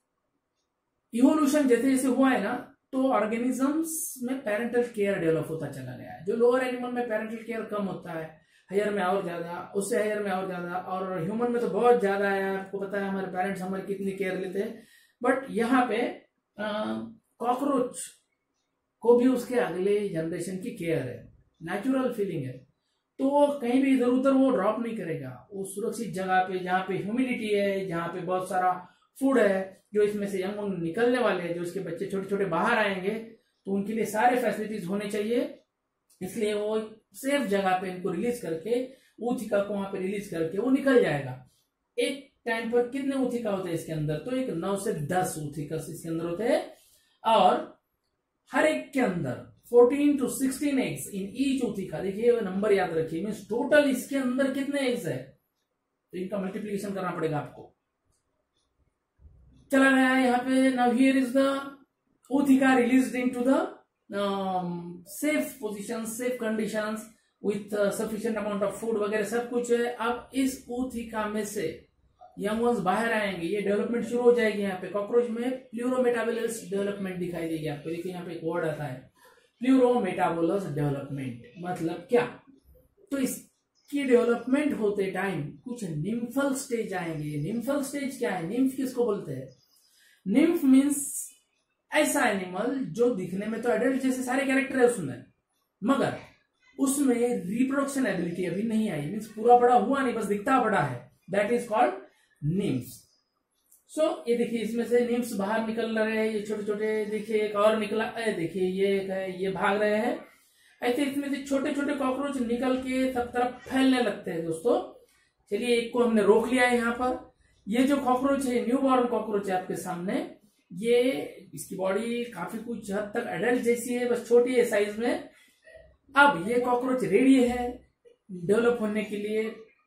इवोल्यूशन जैसे जैसे हुआ है ना, तो ऑर्गेनिजम्स में पेरेंटल केयर डेवलप होता चला गया है। जो लोअर एनिमल में पेरेंटल केयर कम होता है, हायर में और ज्यादा, उससे हायर में और ज्यादा, और ह्यूमन में तो बहुत ज्यादा है। आपको पता है हमारे पेरेंट्स हमारी कितनी केयर लेते हैं, बट यहाँ पे कॉकरोच को भी उसके अगले जनरेशन की केयर है, नेचुरल फीलिंग है। तो वो कहीं भी इधर उधर वो ड्रॉप नहीं करेगा, वो सुरक्षित जगह पे जहाँ पे ह्यूमिडिटी है, जहाँ पे बहुत सारा फूड है, जो इसमें से यंग निकलने वाले हैं, जो इसके बच्चे छोटे छोटे बाहर आएंगे, तो उनके लिए सारे फैसिलिटीज होने चाहिए। इसलिए वो सेफ जगह पे इनको रिलीज करके, ऊथिका को वहां पे रिलीज करके वो निकल जाएगा। एक टाइम पर कितने ऊथिका होते हैं इसके अंदर? तो एक नौ से दस ऊथिका इसके अंदर होते हैं, और हर एक के अंदर fourteen to sixteen eggs in each ootheca. देखिए नंबर याद रखिए, मीन्स टोटल इसके अंदर कितने एग्स है, तो इनका मल्टीप्लीकेशन करना पड़ेगा आपको। चला गया यहाँ पे। Now here is the ootheca released into the safe position, safe conditions with sufficient amount of food वगैरह सब कुछ है। अब इस ऊथिका में से यंग वंस बाहर आएंगे, ये डेवलपमेंट शुरू हो जाएगी। यहाँ पे कॉकरोच में प्लूरोमेटाबोलस डेवलपमेंट दिखाई देगी आपको। देखिए यहाँ पे एक वर्ड आता है प्लूरोमेटाबोलस डेवलपमेंट, मतलब क्या? तो इसकी डेवलपमेंट होते टाइम कुछ निम्फल स्टेज आएंगे। निम्फल स्टेज क्या है? निम्फ किसको बोलते हैं? निम्फ मीन्स ऐसा एनिमल जो दिखने में तो एडल्ट जैसे सारे कैरेक्टर है उसमें, मगर उसमें रिप्रोडक्शन एबिलिटी अभी नहीं आई, मीन्स पूरा बड़ा हुआ नहीं, बस दिखता बड़ा है। That is called nymphs. So ये देखिए इसमें से निम्फ्स बाहर निकल रहे हैं, ये छोटे छोटे। देखिए एक और निकला, देखिए ये है, ये भाग रहे हैं। ऐसे इसमें से छोटे छोटे कॉकरोच निकल के सब तरफ फैलने लगते हैं दोस्तों। चलिए एक को हमने रोक लिया है यहाँ पर। ये जो कॉकरोच है, न्यू बॉर्न कॉकरोच है आपके सामने, ये इसकी बॉडी काफी कुछ हद तक एडल्ट जैसी है, बस छोटी है साइज में। अब ये कॉकरोच रेडी है डेवलप होने के लिए।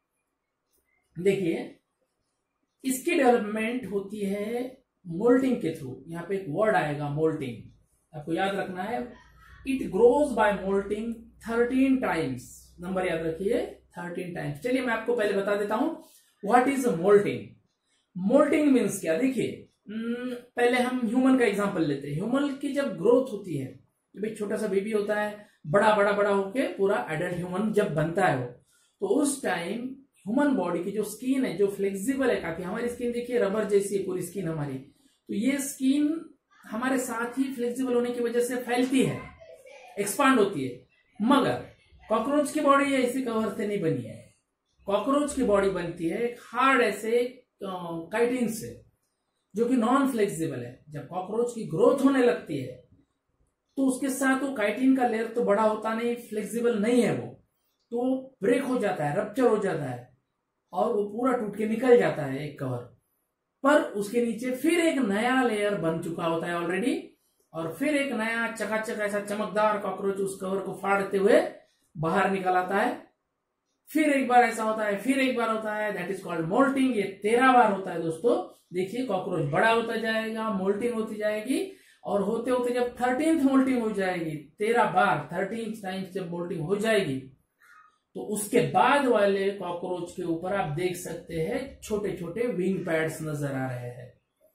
देखिए इसकी डेवलपमेंट होती है मोल्टिंग के थ्रू। यहाँ पे एक वर्ड आएगा मोल्टिंग, आपको याद रखना है। It grows by moulting thirteen times, number याद रखिए थर्टीन टाइम्स। चलिए मैं आपको पहले बता देता हूं what is moulting. Moulting means क्या? देखिए पहले हम ह्यूमन का एग्जांपल लेते हैं। ह्यूमन की जब ग्रोथ होती है, जब एक छोटा सा बेबी होता है, बड़ा बड़ा बड़ा होके पूरा एडल्ट ह्यूमन जब बनता है वो, तो उस टाइम ह्यूमन बॉडी की जो स्किन है, जो फ्लेक्सिबल है काफी, हमारी स्किन देखिए रबर जैसी है पूरी स्किन हमारी, तो ये स्किन हमारे साथ ही फ्लेक्सिबल होने की वजह से फैलती है, एक्सपांड होती है। मगर कॉकरोच की बॉडी ऐसी कवर से नहीं बनी है। कॉकरोच की बॉडी बनती है एक हार्ड ऐसे काइटिन से, जो कि नॉन फ्लेक्सिबल है। जब कॉकरोच की ग्रोथ होने लगती है तो उसके साथ वो काइटिन का लेयर तो बड़ा होता नहीं, फ्लेक्सिबल नहीं है वो, तो ब्रेक हो जाता है, रप्चर हो जाता है, और वो पूरा टूट के निकल जाता है एक कवर। पर उसके नीचे फिर एक नया लेयर बन चुका होता है ऑलरेडी, और फिर एक नया चकाचक ऐसा चमकदार कॉकरोच उस कवर को फाड़ते हुए बाहर निकल आता है। फिर एक बार ऐसा होता है, फिर एक बार होता है, दैट इज कॉल्ड मोल्टिंग। ये तेरह बार होता है दोस्तों। देखिए कॉकरोच बड़ा होता जाएगा, मोल्टिंग होती जाएगी, और होते होते जब थर्टींथ मोल्टिंग हो जाएगी, तेरह बार थर्टीन टाइम्स जब मोल्टिंग हो जाएगी, तो उसके बाद वाले कॉकरोच के ऊपर आप देख सकते हैं छोटे छोटे विंग पैड्स नजर आ रहे हैं।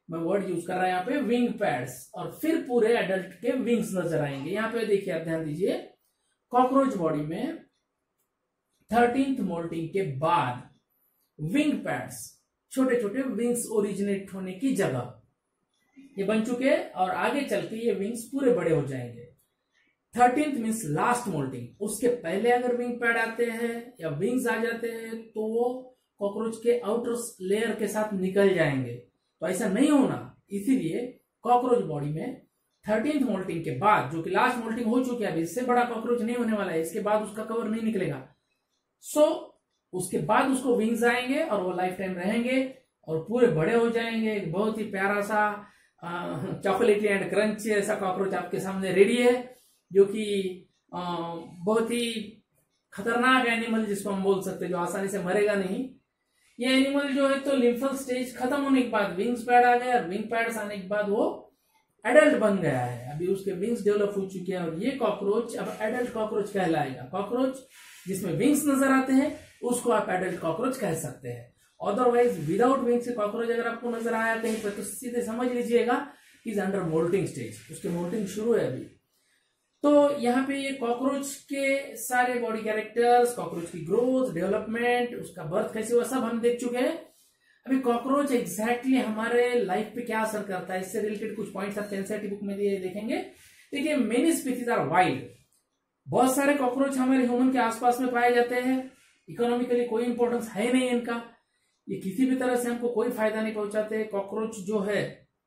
मैं वर्ड यूज कर रहा हूं यहाँ पे विंग पैड्स, और फिर पूरे एडल्ट के विंग्स नजर आएंगे। यहाँ पे देखिए, आप ध्यान दीजिए, कॉकरोच बॉडी में थर्टींथ मोल्टिंग के बाद विंग पैड्स, छोटे छोटे विंग्स ओरिजिनेट होने की जगह ये बन चुके हैं, और आगे चल के ये विंग्स पूरे बड़े हो जाएंगे। थर्टींथ मीन्स लास्ट मोल्टिंग, उसके पहले अगर विंग पैड आते हैं या विंग्स आ जाते हैं तो वो कॉकरोच के आउटर लेयर के साथ निकल जाएंगे। तो ऐसा नहीं होना, इसीलिए कॉकरोच बॉडी में थर्टींथ मोल्टिंग के बाद, जो कि लास्ट मोल्टिंग हो चुकी है, अभी इससे बड़ा कॉकरोच नहीं होने वाला है, इसके बाद उसका कवर नहीं निकलेगा। सो so, उसके बाद उसको विंग्स आएंगे और वो लाइफ टाइम रहेंगे और पूरे बड़े हो जाएंगे। बहुत ही प्यारा सा चॉकलेटी एंड क्रंच ऐसा कॉकरोच आपके सामने रेडी है, जो कि बहुत ही खतरनाक एनिमल जिसको हम बोल सकते हैं, जो आसानी से मरेगा नहीं। ये एनिमल जो है तो लिम्फल स्टेज खत्म होने के बाद विंग्स पैड आ गए, और विंग पैड्स आने के बाद वो एडल्ट बन गया है। अभी उसके विंग्स डेवलप हो चुके हैं और ये कॉकरोच अब एडल्ट कॉकरोच कहलाएगा। कॉकरोच जिसमें विंग्स नजर आते हैं उसको आप एडल्ट कॉकरोच कह सकते हैं। अदरवाइज विदाउट विंग्स के कॉकरोच अगर आपको नजर आया कहीं पर तो सीधे समझ लीजिएगा इज अंडर मोल्टिंग स्टेज, उसकी मोल्टिंग शुरू है अभी। तो यहाँ पे ये कॉकरोच के सारे बॉडी कैरेक्टर्स, कॉकरोच की ग्रोथ, डेवलपमेंट, उसका बर्थ कैसे हुआ, सब हम देख चुके हैं। अभी कॉकरोच एग्जैक्टली हमारे लाइफ पे क्या असर करता है, इससे रिलेटेड कुछ पॉइंट्स आप एनसीईआरटी बुक में दिए देखेंगे। देखिए, मेनी स्पीसीज आर वाइल्ड, बहुत सारे कॉकरोच हमारे ह्यूमन के आसपास में पाए जाते हैं। इकोनॉमिकली कोई इंपॉर्टेंस है नहीं इनका, ये किसी भी तरह से हमको कोई फायदा नहीं पहुंचाते। कॉकरोच जो है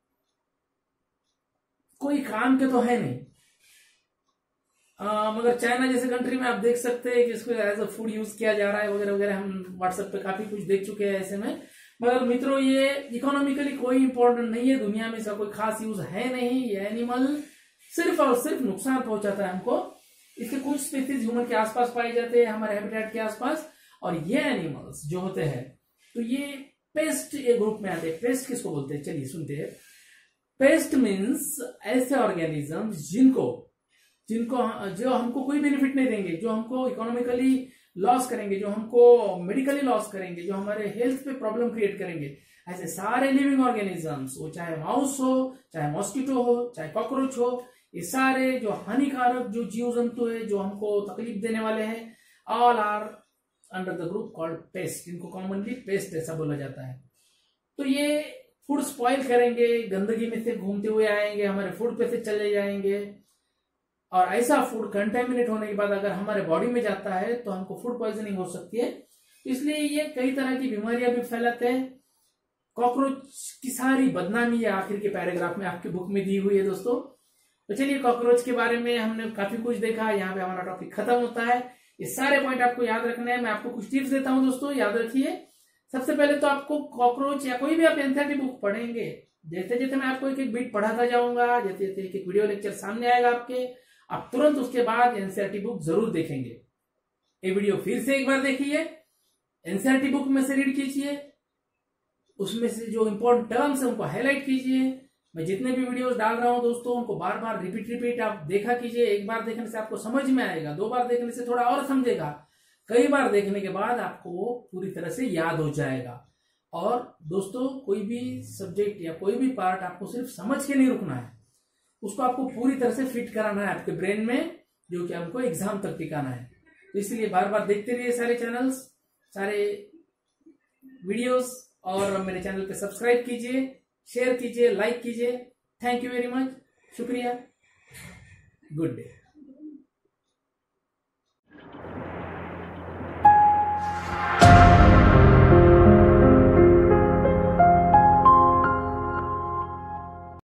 कोई काम के तो है नहीं, आ, मगर चाइना जैसे कंट्री में आप देख सकते हैं कि इसको एज अ फूड यूज किया जा रहा है वगैरह वगैरह। हम व्हाट्सएप पे काफी कुछ देख चुके हैं ऐसे में। मगर मित्रों, ये इकोनॉमिकली कोई इंपॉर्टेंट नहीं है, दुनिया में इसका कोई खास यूज है नहीं। ये एनिमल सिर्फ और सिर्फ नुकसान पहुंचाता है हमको। इसके कुछ स्पीसीज ह्यूमन के आसपास पाए जाते हैं, हमारे हैबिटेट के आसपास, और ये एनिमल्स जो होते हैं तो ये पेस्ट ये ग्रुप में आते हैं। पेस्ट किसको बोलते हैं, चलिए सुनते हैं। पेस्ट मीन्स ऐसे ऑर्गेनिजम्स जिनको जिनको जो हमको कोई बेनिफिट नहीं देंगे, जो हमको इकोनॉमिकली लॉस करेंगे, जो हमको मेडिकली लॉस करेंगे, जो हमारे हेल्थ पे प्रॉब्लम क्रिएट करेंगे, ऐसे सारे लिविंग ऑर्गेनिजम्स, वो चाहे माउस हो, चाहे मॉस्किटो हो, चाहे कॉकरोच हो, ये सारे जो हानिकारक जो जीव जंतु है जो हमको तकलीफ देने वाले हैं, all are under the group called pest. इनको कॉमनली पेस्ट ऐसा बोला जाता है। तो ये फूड स्पॉइल करेंगे, गंदगी में से घूमते हुए आएंगे, हमारे फूड पे से चले जाएंगे, और ऐसा फूड कंटेमिनेट होने के बाद अगर हमारे बॉडी में जाता है तो हमको फूड पॉइजनिंग हो सकती है। इसलिए ये कई तरह की बीमारियां भी फैलाते हैं। कॉकरोच की सारी बदनामी है आखिर के पैराग्राफ में आपकी बुक में दी हुई है दोस्तों। तो चलिए, कॉकरोच के बारे में हमने काफी कुछ देखा, यहाँ पे हमारा टॉपिक खत्म होता है। ये सारे पॉइंट आपको याद रखने हैं। मैं आपको कुछ टिप्स देता हूं दोस्तों, याद रखिए। सबसे पहले तो आपको कॉकरोच या कोई भी आप एनसीईआरटी बुक पढ़ेंगे, जैसे जैसे मैं आपको एक एक बीट पढ़ाता जाऊंगा, जैसे जैसे एक एक वीडियो लेक्चर सामने आएगा आपके, आप तुरंत उसके बाद एनसीईआरटी बुक जरूर देखेंगे। ये वीडियो फिर से एक बार देखिए, एनसीईआरटी बुक में से रीड कीजिए, उसमें से जो इंपॉर्टेंट टर्म्स है उनको हाईलाइट कीजिए। मैं जितने भी वीडियोस डाल रहा हूं दोस्तों, उनको बार बार रिपीट रिपीट आप देखा कीजिए। एक बार देखने से आपको समझ में आएगा, दो बार देखने से थोड़ा और समझेगा, कई बार देखने के बाद आपको वो पूरी तरह से याद हो जाएगा। और दोस्तों, कोई भी सब्जेक्ट या कोई भी पार्ट आपको सिर्फ समझ के नहीं रुकना है, उसको आपको पूरी तरह से फिट कराना है आपके ब्रेन में, जो कि हमको एग्जाम तक टिकाना है। तो इसलिए बार बार देखते रहिए सारे चैनल्स, सारे वीडियोस, और मेरे चैनल पे सब्सक्राइब कीजिए, शेयर कीजिए, लाइक कीजिए। थैंक यू वेरी मच, शुक्रिया, गुड डे।